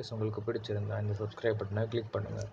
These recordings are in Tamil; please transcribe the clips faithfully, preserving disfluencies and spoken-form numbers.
வீடியோஸ் உங்களுக்கு பிடிச்சிருந்தா இந்த சப்ஸ்கிரைப் பட்டனை கிளிக் பண்ணுங்கள்.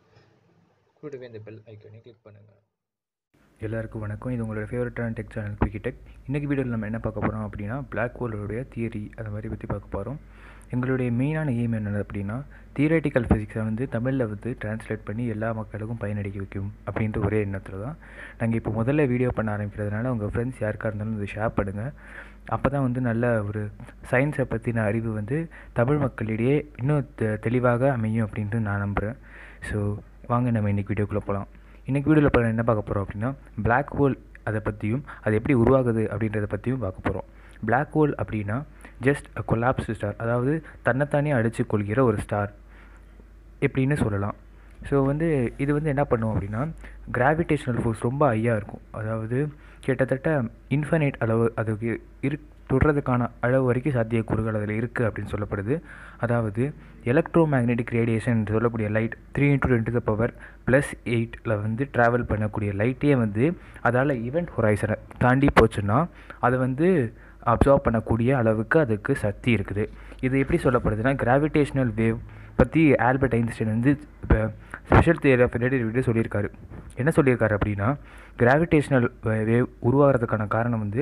கூடவே இந்த பெல் ஐக்கானை கிளிக் பண்ணுங்கள். எல்லாருக்கும் வணக்கம். இது உங்களோட ஃபேவரட்டான டெக் சேனல் குவிக்கி டெக். இன்றைக்கி வீடியோவில் நம்ம என்ன பார்க்க போகிறோம் அப்படின்னா பிளாக் ஹோலோடைய தியரி அதை மாதிரி பற்றி பார்க்க போகிறோம். எங்களுடைய மெயினான எய்ம் என்னென்ன அப்படின்னா தியரட்டிக்கல் ஃபிசிக்ஸை வந்து தமிழில் வந்து டிரான்ஸ்லேட் பண்ணி எல்லா மக்களுக்கும் பயனளிக்க வைக்கும் அப்படின்ற ஒரே எண்ணத்தில் தான் நாங்கள் இப்போ முதல்ல வீடியோ பண்ண ஆரம்பிக்கிறதுனால உங்கள் ஃப்ரெண்ட்ஸ் யாருக்காக இருந்தாலும் இதை ஷேர் பண்ணுங்கள். அப்போ தான் வந்து நல்ல ஒரு சயின்ஸை பற்றின அறிவு வந்து தமிழ் மக்களிடையே இன்னும் தெளிவாக அமையும் அப்படின்ட்டு நான் நம்புகிறேன். ஸோ வாங்க நம்ம இன்றைக்கி வீடியோக்குள்ளே போகலாம். இன்றைக்கி வீடியோவில் இப்போ என்ன பார்க்க போகிறோம் அப்படின்னா பிளாக் ஹோல் அதை பற்றியும் அது எப்படி உருவாகுது அப்படின்றத பற்றியும் பார்க்க போகிறோம். பிளாக் ஹோல் அப்படின்னா ஜஸ்ட் அ கொலாப்ஸ் ஸ்டார், அதாவது தன்னைத்தானே அடித்து கொள்கிற ஒரு ஸ்டார் எப்படின்னு சொல்லலாம். ஸோ வந்து இது வந்து என்ன பண்ணும் அப்படின்னா கிராவிடேஷனல் ஃபோர்ஸ் ரொம்ப ஹையாக இருக்கும். அதாவது கிட்டத்தட்ட இன்ஃபைனைட் அளவு அதுக்கு இரு தொடுறதுக்கான அளவு வரைக்கும் சாத்தியக்கூறுகள் அதில் இருக்குது அப்படின்னு சொல்லப்படுது. அதாவது எலக்ட்ரோ மேக்னெட்டிக் ரேடியேஷன் சொல்லக்கூடிய light three into ten to the power plus எயிட்டில் வந்து ட்ராவல் பண்ணக்கூடிய லைட்டே வந்து அதால் ஈவெண்ட் ஹொரைசனை தாண்டி போச்சுன்னா அதை வந்து அப்சார்ப் பண்ணக்கூடிய அளவுக்கு அதுக்கு சக்தி இருக்குது. இது எப்படி சொல்லப்படுதுன்னா கிராவிடேஷனல் வேவ் பற்றி ஆல்பர்ட் ஐன்ஸ்டைன் வந்து இப்போ ஸ்பெஷல் தியரி ஆஃப் ரிலேட்டிவிட்டி சொல்லியிருக்காரு. என்ன சொல்லியிருக்காரு அப்படின்னா கிராவிடேஷனல் வேவ் உருவாகிறதுக்கான காரணம் வந்து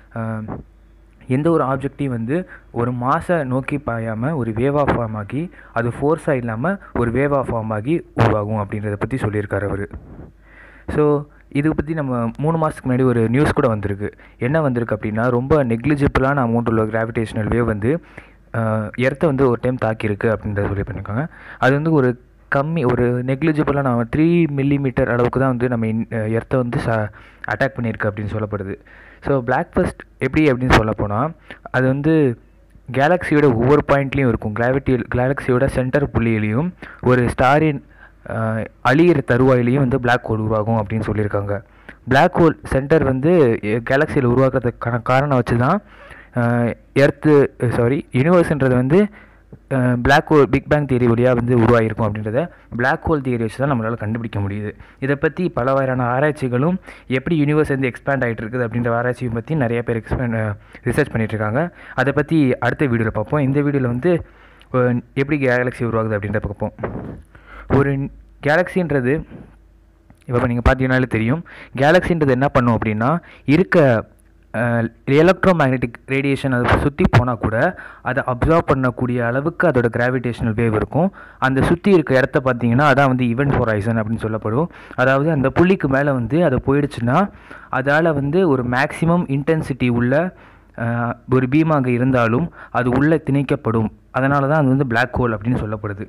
எந்த ஒரு ஆப்ஜெக்டையும் வந்து ஒரு மாசை நோக்கி பாயாமல் ஒரு வேவாக ஃபார்ம் ஆகி அது ஃபோர்ஸாக இல்லாமல் ஒரு வேவாக ஃபார்ம் ஆகி உருவாகும் அப்படின்றத பற்றி சொல்லியிருக்காரு அவர். ஸோ இதை பற்றி நம்ம மூணு மாதத்துக்கு முன்னாடி ஒரு நியூஸ் கூட வந்திருக்கு. என்ன வந்திருக்கு அப்படின்னா ரொம்ப நெக்லிஜிபிளான அமௌண்ட் உள்ள கிராவிடேஷனல் வேவ் வந்து எர்த்தை வந்து ஒரு டைம் தாக்கியிருக்கு அப்படின்றத சொல்லி பண்ணியிருக்காங்க. அது வந்து ஒரு கம்மி ஒரு நெக்லிஜிபிளாக நம்ம த்ரீ மில்லிமீட்டர் அளவுக்கு தான் வந்து நம்ம எர்த்தை வந்து ச அட்டாக் பண்ணியிருக்கு அப்படின்னு சொல்லப்படுது. ஸோ பிளாக் ஃபஸ்ட் எப்படி அப்படின்னு சொல்ல போனால் அது வந்து கேலக்ஸியோட ஒவ்வொரு பாயிண்ட்லேயும் இருக்கும். கிராவிட்டி கேலக்ஸியோட சென்டர் புள்ளியிலையும் ஒரு ஸ்டாரின் அழியிற தருவாயிலையும் வந்து பிளாக் ஹோல் உருவாகும் அப்படின்னு சொல்லியிருக்காங்க. பிளாக் ஹோல் சென்டர் வந்து கேலக்ஸியில் உருவாக்குறதுக்கான காரணம் வச்சு தான் எர்த்து சாரி யூனிவர்ஸ்ன்றது வந்து black hole big bang theory வழியாக வந்து உருவாகிருக்கும் அப்படின்றத பிளாக் ஹோல் தியரி வச்சு தான் நம்மளால் கண்டுபிடிக்க முடியுது. இதை பற்றி பல வகையான ஆராய்ச்சிகளும் எப்படி யூனிவர்ஸ் வந்து எக்ஸ்பேண்ட் ஆகிட்டு இருக்குது அப்படின்ற ஆராய்ச்சியை பற்றி நிறைய பேர் எக்ஸ்பேண்ட் ரிசர்ச் பண்ணிகிட்ருக்காங்க. அதை பற்றி அடுத்த வீடியோவில் பார்ப்போம். இந்த வீடியோவில் வந்து எப்படி கேலக்ஸி உருவாகுது அப்படின்றத பார்ப்போம். ஒரு கேலக்ஸின்றது இப்போ நீங்கள் பார்த்தீங்கன்னாலே தெரியும். கேலக்ஸின்றது என்ன பண்ணும் அப்படின்னா இருக்க எலக்ட்ரோ மேக்னெட்டிக் ரேடியேஷன் அதை சுற்றி போனால் கூட அதை அப்சார்ப் பண்ணக்கூடிய அளவுக்கு அதோட கிராவிடேஷனல் வேவ் இருக்கும். அந்த சுற்றி இருக்க இடத்த பார்த்தீங்கன்னா அதான் வந்து ஈவெண்ட் ஹொரைசன் அப்படின்னு சொல்லப்படும். அதாவது அந்த புள்ளிக்கு மேலே வந்து அதை போயிடுச்சுன்னா அதால் வந்து ஒரு மேக்ஸிமம் இன்டென்சிட்டி உள்ள ஒரு பீமாக இருந்தாலும் அது உள்ளே திணிக்கப்படும். அதனால தான் அது வந்து பிளாக் ஹோல் அப்படின்னு சொல்லப்படுது.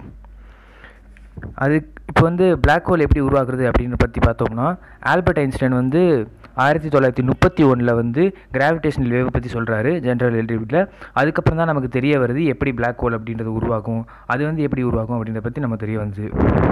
அது இப்போ வந்து பிளாக் ஹோல் எப்படி உருவாக்குறது அப்படின்னு பற்றி பார்த்தோம்னா ஆல்பர்ட் ஐன்ஸ்டைன் வந்து ஆயிரத்தி தொள்ளாயிரத்தி முப்பத்தி ஒன்றில் வந்து கிராவிடேஷனல் வேவ் பற்றி சொல்கிறாரு ஜென்ரல் ரிலேட்டிவிட்டியில். அதுக்கப்புறம் தான் நமக்கு தெரிய வருது எப்படி பிளாக் ஹோல் அப்படின்றது உருவாகும், அது வந்து எப்படி உருவாகும் அப்படின்றத பற்றி நம்ம தெரிய வந்து.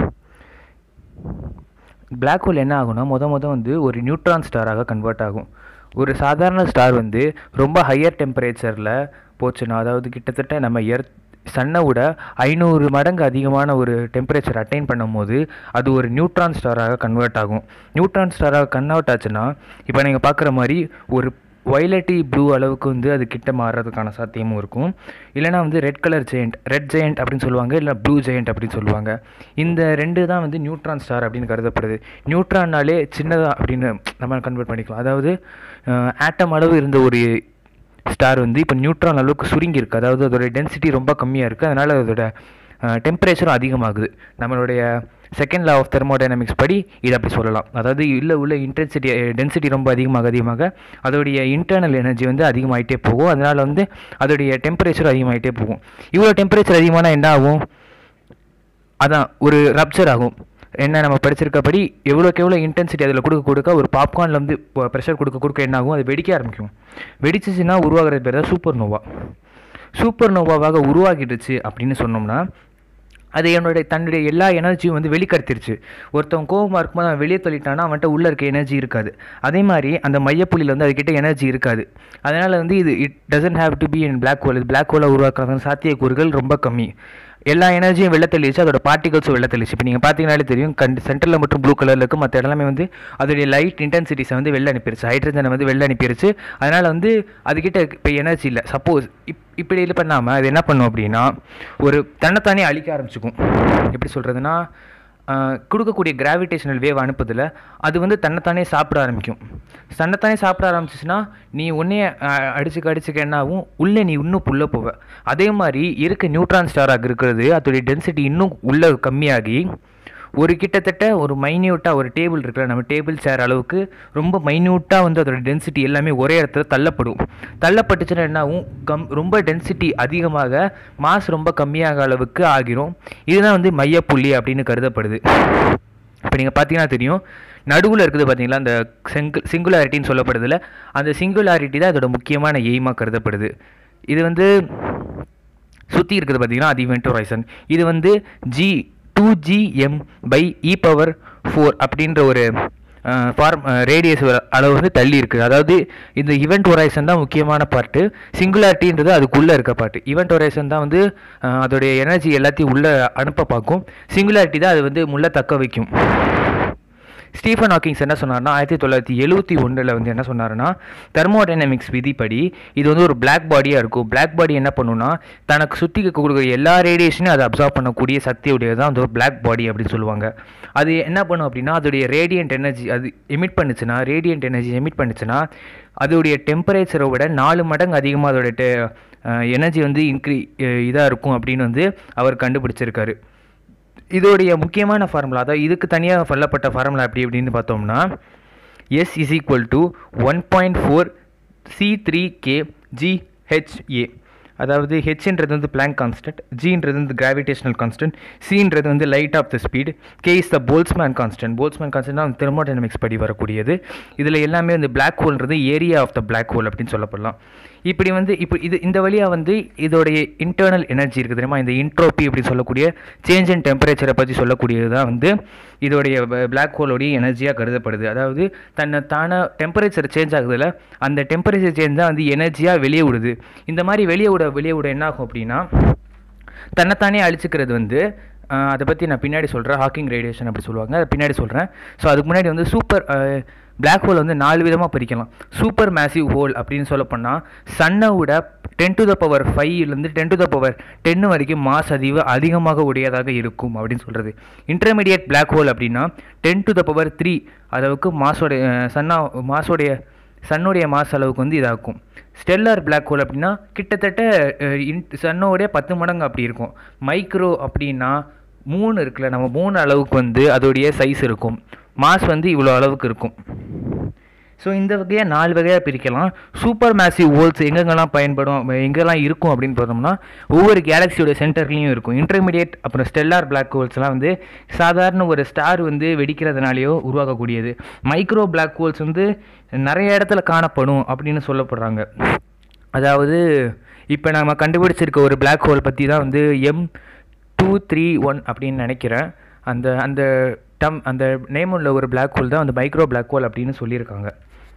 பிளாக் ஹோல் என்ன ஆகும்னா முத முத வந்து ஒரு நியூட்ரான் ஸ்டாராக கன்வெர்ட் ஆகும். ஒரு சாதாரண ஸ்டார் வந்து ரொம்ப ஹையர் டெம்பரேச்சரில் போச்சுன்னா, அதாவது கிட்டத்தட்ட நம்ம எர்த் சன்னை விட ஐநூறு மடங்கு அதிகமான ஒரு டெம்பரேச்சர் அட்டைன் பண்ணும் போது அது ஒரு நியூட்ரான் ஸ்டாராக கன்வெர்ட் ஆகும். நியூட்ரான் ஸ்டாராக கன்வெர்ட் ஆச்சுன்னா இப்போ நீங்கள் பார்க்குற மாதிரி ஒரு வயலட்டி ப்ளூ அளவுக்கு வந்து அது கிட்ட மாறுறதுக்கான சாத்தியமும் இருக்கும். இல்லைனா வந்து red colour giant red giant அப்படின்னு சொல்லுவாங்க, இல்லை ப்ளூ ஜெயண்ட் அப்படின்னு சொல்லுவாங்க. இந்த ரெண்டு தான் வந்து நியூட்ரான் ஸ்டார் அப்படின்னு கருதப்படுது. நியூட்ரான்னாலே சின்னதாக அப்படின்னு நம்ம கன்வெர்ட் பண்ணிக்கலாம். அதாவது ஆட்டம் அளவு இருந்த ஒரு ஸ்டார் வந்து இப்போ நியூட்ரான் அளவுக்கு சுருங்கி இருக்குது. அதாவது அதோட டென்சிட்டி ரொம்ப கம்மியாக இருக்குது. அதனால் அதோட டெம்பரேச்சரும் அதிகமாகுது. நம்மளுடைய செகண்ட் லா ஆஃப் தெர்மோடைனமிக்ஸ் படி இது அப்படி சொல்லலாம். அதாவது இல்லை உள்ள இன்டென்சிட்டி டென்சிட்டி ரொம்ப அதிகமாக அதிகமாக அதோடைய இன்டர்னல் எனர்ஜி வந்து அதிகமாகிட்டே போகும். அதனால் வந்து அதோடைய டெம்பரேச்சர் அதிகமாகிட்டே போகும். இவ்வளோ டெம்பரேச்சர் அதிகமானால் என்ன ஆகும்? அதான் ஒரு ரப்ச்சர் ஆகும். என்ன நம்ம படிச்சிருக்கபடி எவ்வளோக்கு எவ்வளோ இன்டென்சிட்டி அதில் கொடுக்க கொடுக்க ஒரு பாப்கார்னில் வந்து ப்ரெஷர் கொடுக்க கொடுக்க என்ன ஆகும்? அது வெடிக்க ஆரம்பிக்கும். வெடிச்சிச்சுன்னா உருவாகிறது பேர் தான் சூப்பர் நோவா. சூப்பர் நோவாவாக உருவாகிடுச்சு அப்படின்னு சொன்னோம்னா அது என்னுடைய தன்னுடைய எல்லா எனர்ஜியும் வந்து வெளிக்கடுத்திருச்சு. ஒருத்தவங்க கோபமாக இருக்கும்போது அவன் வெளியே தள்ளிட்டான்னா அவன்கிட்ட உள்ளே இருக்க எனர்ஜி இருக்காது. அதே மாதிரி அந்த மையப்புள்ளியில் வந்து அதுக்கிட்ட எனர்ஜி இருக்காது. அதனால் வந்து இது it doesn't have to be in black hole. இது பிளாக் ஹோலை உருவாக்குறதுக்கான சாத்தியக்கூறுகள் ரொம்ப கம்மி. எல்லா எனர்ஜியும் வெளில தெளிச்சு அதோட பார்ட்டிகல்ஸும் வெளில தெளிச்சு. இப்போ நீங்கள் பார்த்தீங்கன்னாலே தெரியும், கண் சென்டரில் மட்டும் ப்ளூ கலரில் இருக்கும், மற்ற எல்லாமே வந்து அதோடைய லைட் இன்டென்சிட்டிஸை வந்து வெளில அனுப்பிடுச்சு, ஹைட்ரஜனை வந்து வெளில அனுப்பிடுச்சு. அதனால் வந்து அதுக்கிட்ட இப்போ எனர்ஜி இல்லை. சப்போஸ் இப் இப்படி இது பண்ணாமல் அது என்ன பண்ணும் அப்படின்னா ஒரு தன்னைத்தானே அழிக்க ஆரம்பிச்சுக்கும். எப்படி சொல்கிறதுனா, கொடுக்கக்கூடிய கிராவிடேஷனல் வேவ் அனுப்புதில் அது வந்து தன்னைத்தானே சாப்பிட ஆரம்பிக்கும். தன்னைத்தானே சாப்பிட ஆரம்பிச்சிச்சுன்னா நீ உன்னையே அடிச்சுக்க அடிச்சுக்க என்ன ஆகும், உள்ளே நீ இன்னும் உள்ளே போவ. அதே மாதிரி இருக்க நியூட்ரான் ஸ்டாராக இருக்கிறது அதோடைய டென்சிட்டி இன்னும் உள்ளே கம்மியாகி ஒரு கிட்டத்தட்ட ஒரு மைன்யூட்டாக ஒரு டேபிள் இருக்குல்ல, நம்ம டேபிள் சேர் அளவுக்கு ரொம்ப மைன்யூட்டாக வந்து அதோட டென்சிட்டி எல்லாமே ஒரே இடத்துல தள்ளப்படும். தள்ளப்பட்டுச்சுன்னா என்ன ஆகும், கம் ரொம்ப டென்சிட்டி அதிகமாக மாஸ் ரொம்ப கம்மியாக அளவுக்கு ஆகிரும். இதுதான் வந்து மையப்புள்ளி அப்படின்னு கருதப்படுது. இப்போ நீங்கள் பார்த்தீங்கன்னா தெரியும், நடுவில் இருக்குது பார்த்தீங்களா அந்த சிங்கு சிங்குலாரிட்டின்னு சொல்லப்படுதில்ல, அந்த சிங்குலாரிட்டி தான் அதோட முக்கியமான எய்மாக கருதப்படுது. இது வந்து சுற்றி இருக்குது பார்த்தீங்கன்னா அது இவென்ட் ஹொரைசன். இது வந்து G two G M by E power four அப்படின்ற ஒரு ஃபார்ம் ரேடியஸ் அளவு வந்து தள்ளி இருக்குது. அதாவது இந்த ஈவெண்ட் ஹொரைசன் தான் முக்கியமான பார்ட்டு, சிங்குலாரிட்டின்றது அதுக்குள்ளே இருக்க பார்ட்டு. ஈவெண்ட் ஹொரைசன் தான் வந்து அதோடைய எனர்ஜி எல்லாத்தையும் உள்ளே அனுப்ப பார்க்கும், சிங்குலாரிட்டி தான் அது வந்து முள்ள தக்க வைக்கும். ஸ்டீஃபன் ஹாக்கிங்ஸ் என்ன சொன்னார்னா, ஆயிரத்தி தொள்ளாயிரத்தி எழுபத்தி ஒன்றில் வந்து என்ன சொன்னார்னா, தெர்மோடைனமிக்ஸ் விதிப்படி இது வந்து ஒரு பிளாக் பாடியாக இருக்கும். பிளாக் பாடி என்ன பண்ணுன்னா தனக்கு சுற்றி கொடுக்குற எல்லா ரேடியேஷனையும் அதை அப்சார்ப் பண்ணக்கூடிய சக்தியுடையது தான் அந்த ஒரு பிளாக் பாடி அப்படின்னு சொல்லுவாங்க. அது என்ன பண்ணும் அப்படின்னா அதோடைய ரேடியன்ட் எனர்ஜி அது எமிட் பண்ணுச்சுன்னா ரேடியன்ட் எனர்ஜி எமிட் பண்ணுச்சுன்னா அதோடைய டெம்பரேச்சரை விட நாலு மடங்கு அதிகமாக அதோடைய எனர்ஜி வந்து இன்க்ரீ இதாக இருக்கும் அப்படின்னு வந்து அவர் கண்டுபிடிச்சிருக்காரு. இதோடைய முக்கியமான ஃபார்முலா, அதாவது இதுக்கு தனியாக சொல்லப்பட்ட ஃபார்முலா எப்படி அப்படின்னு பார்த்தோம்னா, S is equal to one point four C three K G H A. அதாவது ஹெச்ன்றது வந்து பிளாங்க் கான்ஸ்டன்ட், ஜின்றது வந்து கிராவிடேஷனல் கான்ஸ்டன்ட், சின்றது வந்து light of the speed, K is the Boltzmann constant. Boltzmann constant தான் தெர்மோடைனமிக்ஸ் படி வரக்கூடியது. இதில் எல்லாமே வந்து பிளாக் ஹோல்ன்றது area of the black hole அப்படின்னு சொல்லப்படலாம். இப்படி வந்து இப்போ இது இந்த வழியாக வந்து இதோடைய இன்டர்னல் எனர்ஜி இருக்குது தெரியுமா, இந்த இன்ட்ரோபி அப்படின்னு சொல்லக்கூடிய சேஞ்ச் இன் டெம்பரேச்சரை பற்றி சொல்லக்கூடியது தான் வந்து இதோடைய பிளாக் ஹோலோடைய எனர்ஜியாக கருதப்படுது. அதாவது தன்னை தானே டெம்பரேச்சர் சேஞ்ச் ஆகுதுல, அந்த டெம்பரேச்சர் சேஞ்ச் தான் வந்து எனர்ஜியாக வெளியே விடுது. இந்த மாதிரி வெளியே விட வெளியே விட என்ன ஆகும் அப்படின்னா தன்னைத்தானே அழிச்சிக்கிறது வந்து அதை பற்றி நான் பின்னாடி சொல்கிறேன். ஹாக்கிங் ரேடியேஷன் அப்படி சொல்லுவாங்க, அதை பின்னாடி சொல்கிறேன். ஸோ அதுக்கு முன்னாடி வந்து சூப்பர் பிளாக் ஹோல் வந்து நாலு விதமாக பிரிக்கலாம். சூப்பர் மேசிவ் ஹோல் அப்படின்னு சொல்லப்போனால் சன்னை விட டென் டு த பவர் ஃபைவ்லேருந்து ten to the power ten வரைக்கும் மாஸ் அதிவு அதிகமாக உடையதாக இருக்கும் அப்படின்னு சொல்கிறது. இன்டர்மீடியட் பிளாக் ஹோல் அப்படின்னா ten to the power three அளவுக்கு மாஸோடைய சன்னா மாஸோடைய சன்னுடைய மாஸ் அளவுக்கு வந்து இதாகும். ஸ்டெல்லார் பிளாக் ஹோல் அப்படின்னா கிட்டத்தட்ட சன்னோடைய பத்து மடங்கு அப்படி இருக்கும். மைக்ரோ அப்படின்னா மூணு இருக்குல்ல, நம்ம மூணு அளவுக்கு வந்து அதோடைய சைஸ் இருக்கும், மாஸ் வந்து இவ்வளோ அளவுக்கு இருக்கும். ஸோ இந்த வகையாக நாலு வகையாக பிரிக்கலாம். சூப்பர் மேசிவ் ஹோல்ஸ் எங்கெங்கெல்லாம் பயன்படும் எங்கெல்லாம் இருக்கும் அப்படின்னு பார்த்தோம்னா ஒவ்வொரு கேலக்சியோட சென்டர்லேயும் இருக்கும். இன்டர்மீடியட் அப்புறம் ஸ்டெல்லார் பிளாக் ஹோல்ஸ்லாம் வந்து சாதாரண ஒரு ஸ்டார் வந்து வெடிக்கிறதுனாலையோ உருவாக்கக்கூடியது. மைக்ரோ பிளாக் ஹோல்ஸ் வந்து நிறைய இடத்துல காணப்படும் அப்படின்னு சொல்லப்படுறாங்க. அதாவது இப்போ நம்ம கண்டுபிடிச்சிருக்க ஒரு பிளாக் ஹோல் பற்றி தான் வந்து எம் டூ த்ரீ ஒன் அப்படின்னு நினைக்கிறேன். அந்த அந்த டம் அந்த நேம் உள்ள ஒரு பிளாக் ஹோல் தான் அந்த மைக்ரோ பிளாக் ஹோல் அப்படின்னு சொல்லியிருக்காங்க.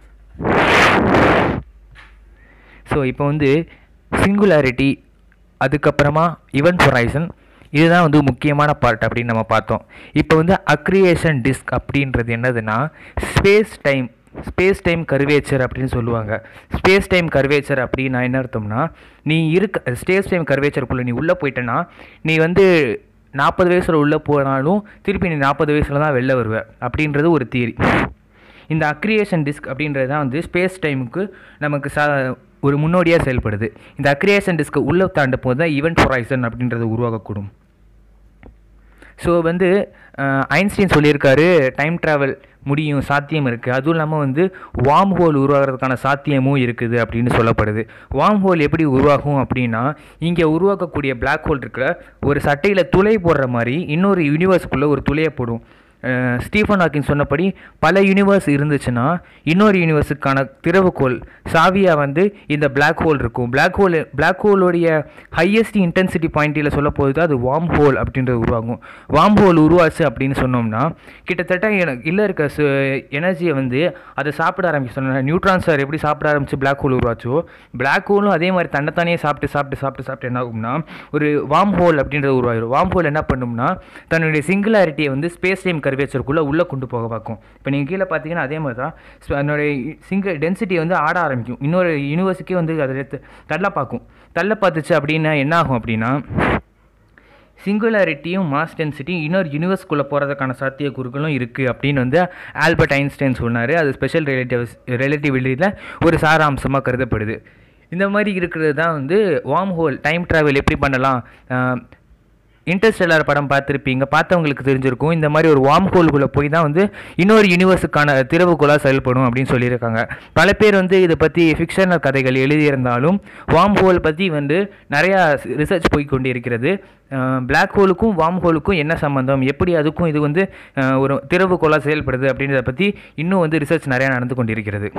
ஸோ இப்போ வந்து சிங்குலாரிட்டி, அதுக்கப்புறமா ஈவென்ட் ஹொரைசன், இதுதான் வந்து முக்கியமான பார்ட் அப்படின்னு நம்ம பார்த்தோம். இப்போ வந்து அக்ரியேஷன் டிஸ்க் அப்படின்றது என்னதுன்னா space time space time curvature அப்படின்னு சொல்லுவாங்க. ஸ்பேஸ் டைம் கர்வேச்சர் அப்படின்னா என்ன அர்த்தம்னா, நீ இருக்க ஸ்பேஸ் டைம் கர்வேச்சருக்குள்ளே நீ உள்ளே போயிட்டேன்னா நீ வந்து நாற்பது வயசில் உள்ளே போனாலும் திருப்பி நீ நாற்பது வயசில் தான் வெளில வருவ அப்படின்றது ஒரு தியரி. இந்த அக்ரியேஷன் டிஸ்க் அப்படின்றது தான் வந்து ஸ்பேஸ் டைமுக்கு நமக்கு சா ஒரு முன்னோடியாக செயல்படுது. இந்த அக்ரியேஷன் டிஸ்க்கு உள்ளே தாண்டும் போது தான் ஈவென்ட் ஹொரைசன் அப்படின்றது உருவாகக்கூடும். ஸோ வந்து ஐன்ஸ்டீன் சொல்லியிருக்காரு டைம் ட்ராவல் முடியும், சாத்தியம் இருக்குது. அதுவும் இல்லாமல் வந்து வார்ம் ஹோல் உருவாகிறதுக்கான சாத்தியமும் இருக்குது அப்படின்னு சொல்லப்படுது. வார்ம் ஹோல் எப்படி உருவாகும் அப்படின்னா, இங்கே உருவாக்கக்கூடிய பிளாக் ஹோல் இருக்கிற ஒரு சட்டையில் துளை போடுற மாதிரி இன்னொரு யூனிவர்ஸ்க்குள்ளே ஒரு துளையை போடும். ஸ்டீஃபன் ஹாக்கிங் சொன்னபடி பல யூனிவர்ஸ் இருந்துச்சுன்னா இன்னொரு யூனிவர்ஸுக்கான திறவுகோல் சாவியாக வந்து இந்த பிளாக் ஹோல் இருக்கும். பிளாக் ஹோல் பிளாக் ஹோலுடைய ஹையஸ்ட் இன்டென்சிட்டி பாயிண்டில் சொல்ல போகுது அது வார்ம் ஹோல் அப்படின்றது உருவாகும். வார்ம் ஹோல் உருவாச்சு அப்படின்னு சொன்னோம்னா கிட்டத்தட்ட இல்லை இருக்க எனர்ஜியை வந்து அதை சாப்பிட ஆரம்பிச்சு சொன்ன நியூட்ரான்ஸ் சார் எப்படி சாப்பிட ஆரம்பிச்சு பிளாக் ஹோல் உருவாச்சோ பிளாக் ஹோலும் அதே மாதிரி தன்னைத்தானே சாப்பிட்டு சாப்பிட்டு சாப்பிட்டு சாப்பிட்டு என்ன ஆகும்னா ஒரு வார்ம் ஹோல் அப்படின்றது உருவாகிடும். வார்ம் ஹோல் என்ன பண்ணும்னா தன்னுடைய சிங்குலாரிட்டியை வந்து ஸ்பேஸ் டைம் கர்வேச்சருக்குள்ளே உள்ளே கொண்டு போக பார்க்கும். இப்போ நீங்கள் கீழே பார்த்தீங்கன்னா அதே மாதிரி தான் அதனுடைய சிங்கிள் டென்சிட்டியை வந்து ஆட ஆரம்பிக்கும். இன்னொரு யூனிவர்ஸுக்கே வந்து அதை தள்ள பார்க்கும். தள்ள பார்த்துச்சு அப்படின்னா என்ன ஆகும் அப்படின்னா சிங்குலாரிட்டியும் மாஸ் டென்சிட்டியும் இன்னொரு யூனிவர்ஸ்குள்ளே போகிறதுக்கான சாத்தியக்கூறுகளும் இருக்குது அப்படின்னு வந்து ஆல்பர்ட் ஐன்ஸ்டைன் சொன்னார். அது ஸ்பெஷல் ரிலேட்டிவ் ரிலேட்டிவிட்டியில் ஒரு சாராம்சமாக கருதப்படுது. இந்த மாதிரி இருக்கிறது தான் வந்து வார்ம் ஹோல். டைம் ட்ராவல் எப்படி பண்ணலாம், இன்டர்ஸ்டெல்லார் படம் பார்த்துருப்பீங்க, பார்த்தவங்களுக்கு தெரிஞ்சிருக்கும். இந்த மாதிரி ஒரு வார்ம் ஹோல்குள்ளே போய் தான் வந்து இன்னொரு யூனிவர்ஸுக்கான திறவுகோலாக செயல்படும் அப்படின்னு சொல்லியிருக்காங்க. பல பேர் வந்து இதை பற்றி ஃபிக்ஷனல் கதைகள் எழுதியிருந்தாலும் வார்ம் ஹோல் பற்றி வந்து நிறையா ரிசர்ச் போய் கொண்டு இருக்கிறது. பிளாக் ஹோலுக்கும் வார்ம் ஹோலுக்கும் என்ன சம்மந்தம், எப்படி அதுக்கும் இது வந்து ஒரு திறவுகோலாக செயல்படுது அப்படின்றத பற்றி இன்னும் வந்து ரிசர்ச் நிறையா நடந்து கொண்டு இருக்கிறது.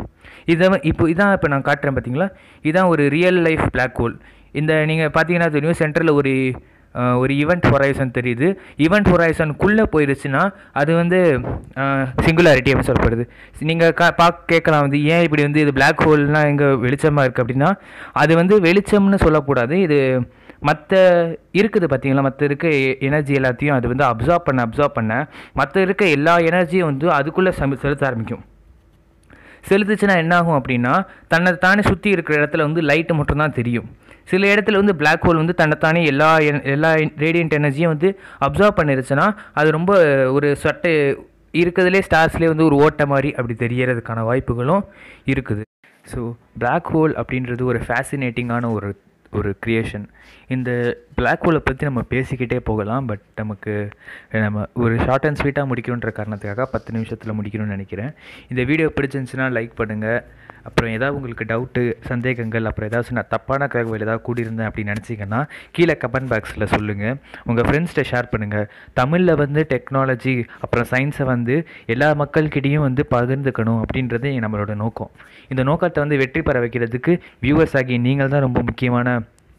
இதை இப்போ இதான் இப்போ நான் காட்டுறேன் பார்த்தீங்களா, இதுதான் ஒரு ரியல் லைஃப் பிளாக் ஹோல். இந்த நீங்கள் பார்த்தீங்கன்னா தெரியும் சென்டரில் ஒரு ஒரு ஈவெண்ட் ஹொரைசன் தெரியுது. ஈவெண்ட் ஹொரைசனுக்குள்ளே போயிடுச்சுன்னா அது வந்து சிங்குலாரிட்டி அப்படின்னு சொல்லப்படுது. நீங்கள் கா பார்க்க கேட்கலாம் வந்து ஏன் இப்படி வந்து இது பிளாக் ஹோல்னால் எங்கே வெளிச்சமாக இருக்குது அப்படின்னா அது வந்து வெளிச்சம்னு சொல்லக்கூடாது. இது மற்ற இருக்குது பார்த்தீங்களா, மற்ற இருக்க எனர்ஜி எல்லாத்தையும் அது வந்து அப்சார்ப் பண்ண அப்சார்ப் பண்ண மற்ற இருக்க எல்லா எனர்ஜியும் வந்து அதுக்குள்ளே செலுத்த ஆரம்பிக்கும். செலுத்துச்சுன்னா என்னாகும் அப்படின்னா தன்னை தானே சுற்றி இருக்கிற இடத்துல வந்து லைட்டு மட்டும்தான் தெரியும். சில இடத்துல வந்து பிளாக் ஹோல் வந்து தன்னைத்தானே எல்லா எல்லா ரேடியன்ட் எனர்ஜியும் வந்து அப்சார்ப் பண்ணிருச்சுன்னா அது ரொம்ப ஒரு சட்டை இருக்கிறதுலே ஸ்டார்ஸ்லேயே வந்து ஒரு ஓட்டை மாதிரி அப்படி தெரியறதுக்கான வாய்ப்புகளும் இருக்குது. ஸோ பிளாக் ஹோல் அப்படின்றது ஒரு ஃபேசினேட்டிங்கான ஒரு ஒரு க்ரியேஷன். இந்த பிளாக் ஹோலை பற்றி நம்ம பேசிக்கிட்டே போகலாம். பட் நமக்கு நம்ம ஒரு ஷார்ட் அண்ட் ஸ்வீட்டாக முடிக்கணுன்ற காரணத்துக்காக பத்து நிமிஷத்தில் முடிக்கணும்னு நினைக்கிறேன். இந்த வீடியோ பிடிச்சிருந்துச்சுன்னா லைக் பண்ணுங்கள். அப்புறம் ஏதாவது உங்களுக்கு டவுட்டு சந்தேகங்கள் அப்புறம் ஏதாச்சும் நான் தப்பான தகவல் ஏதாவது கூடியிருந்தேன் அப்படின்னு நினச்சிங்கன்னா கீழே கமெண்ட் பாக்ஸில் சொல்லுங்கள். உங்கள் ஃப்ரெண்ட்ஸ்கிட்ட ஷேர் பண்ணுங்கள். தமிழில் வந்து டெக்னாலஜி அப்புறம் சயின்ஸை வந்து எல்லா மக்கள்கிட்டையும் வந்து பகிர்ந்துக்கணும் அப்படின்றது நம்மளோட நோக்கம். இந்த நோக்கத்தை வந்து வெற்றி பெற வைக்கிறதுக்கு வியூவர்ஸ் ஆகி நீங்கள் தான் ரொம்ப முக்கியமான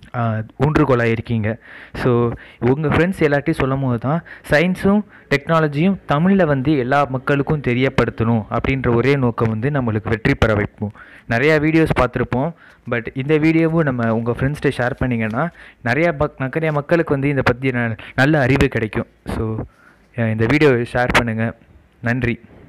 ஊன்றுகோலாக இருக்கீங்க. ஸோ உங்கள் ஃப்ரெண்ட்ஸ் எல்லாத்தையும் சொல்லும் போது தான் சயின்ஸும் டெக்னாலஜியும் தமிழில் வந்து எல்லா மக்களுக்கும் தெரியப்படுத்தணும் அப்படின்ற ஒரே நோக்கம் வந்து நம்மளுக்கு வெற்றி பெற வைப்போம். நிறையா வீடியோஸ் பார்த்துருப்போம். பட் இந்த வீடியோவும் நம்ம உங்கள் ஃப்ரெண்ட்ஸ்கிட்ட ஷேர் பண்ணிங்கன்னா நிறையா பக் நிறைய மக்களுக்கு வந்து இதை பற்றி நல்ல அறிவு கிடைக்கும். ஸோ இந்த வீடியோவை ஷேர் பண்ணுங்கள். நன்றி.